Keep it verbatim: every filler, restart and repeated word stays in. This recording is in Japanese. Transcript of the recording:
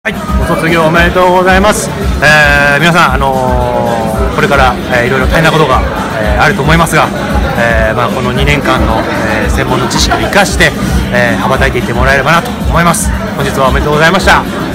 はい、ご卒業おめでとうございます。えー、皆さん、あのー、これから、えー、いろいろ大変なことが、えー、あると思いますが、えーまあ、このにねんかんの、えー、専門の知識を生かして、えー、羽ばたいていってもらえればなと思います。本日はおめでとうございました。